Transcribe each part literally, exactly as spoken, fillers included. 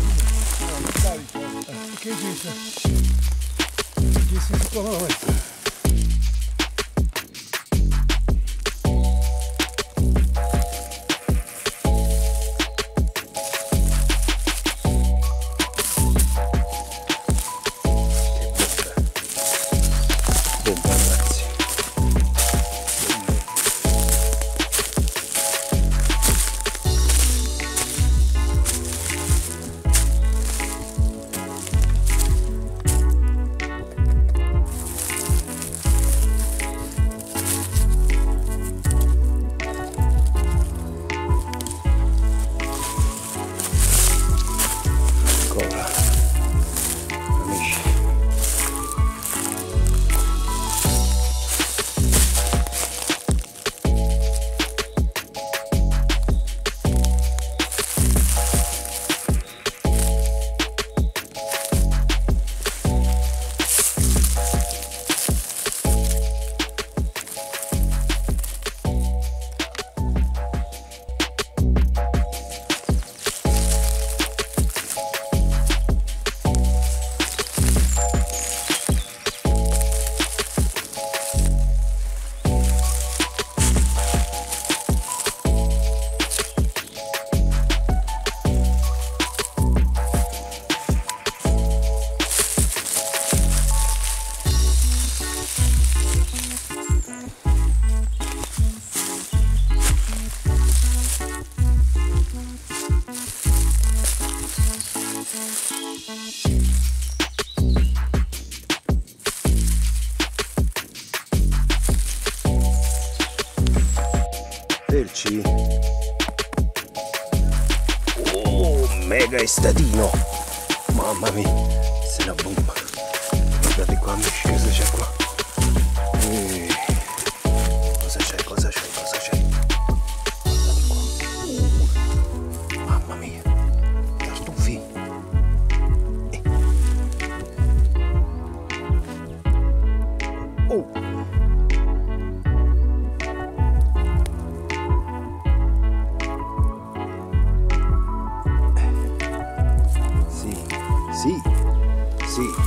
Che dice? Che si scolano? Felci. Oh, mega estatino. Mamma mia, se la bomba. Guardate qua amici, cosa c'è qua? Ehi. Cosa c'è, cosa c'è, cosa c'è? Guardate qua. Uh. Mamma mia, tartufi. Eh. Oh. Sì, sì.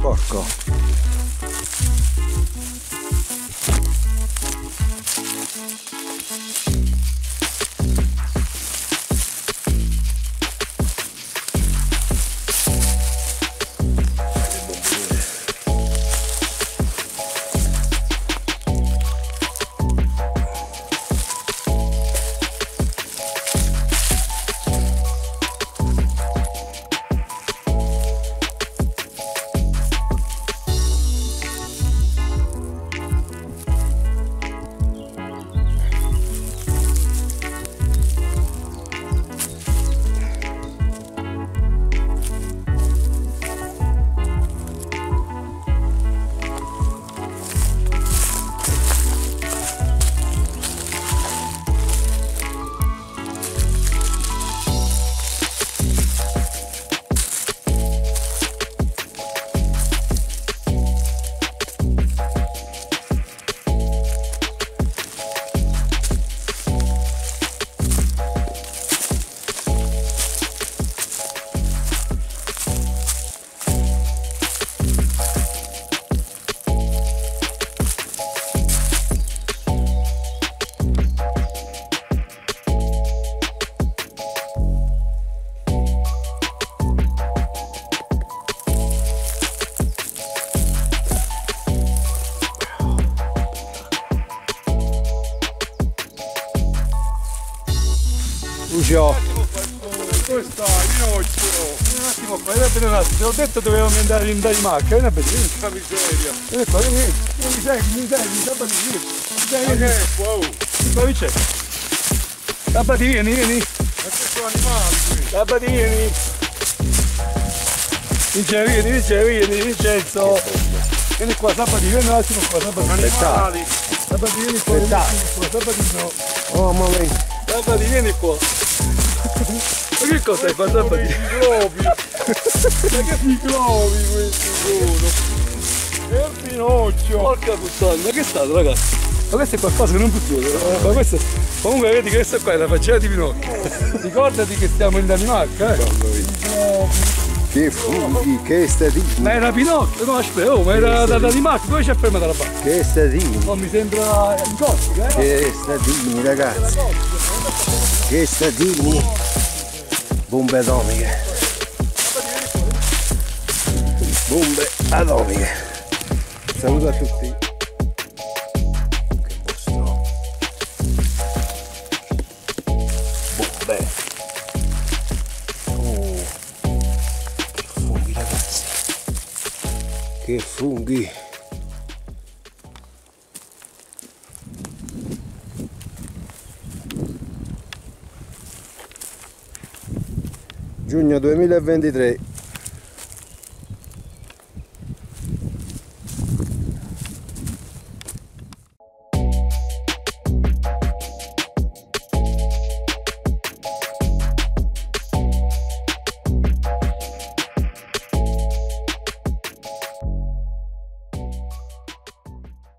porco. Lucio. Dove sta? Pinocchio? Un attimo qua, vieni a vedere un attimo, ti ho detto dovevamo andare in Danimarca, vieni a vedere, vieni. Che miseria. Vieni qua, vieni, vieni, mi segui, mi segui, sabbati, vieni. Vieni, Ma vieni. che è qua? Oh. Qua c'è. Sabbati, vieni, vieni. Ma che sono animali qui? Sabbati, vieni. Vincenzo, vieni, Vincenzo, vieni, Vincenzo. Vieni qua, sabbati, vieni un attimo qua, sabbati. Animali. Sabbati, vieni qua, vieni qua, sabbati no. Oh, ma lei. Sabbati, vieni qua. Ma che cosa hai fatto? Sabbati? I globi. Ma che Globi questi sono. E il Pinocchio. porca puttana, ma che è stato ragazzi? Ma questo è qualcosa che non funziona. Ma questo... Comunque vedi che questa qua è la faccia di Pinocchio. Ricordati che stiamo in Danimarca, eh? Che funghi, che statini. Ma era Pinocchio, no aspetta, oh, ma era da Danimarca, dove c'è fermata la barca? Che statini. Oh, mi sembra in Corsica, eh? Che statini, ragazzi. Che statini. Bombe atomiche. Bombe atomiche. Saluto a tutti. Che mostro. Bombe. Oh. Che funghi, ragazzi. Che funghi. Giugno duemilaventitré.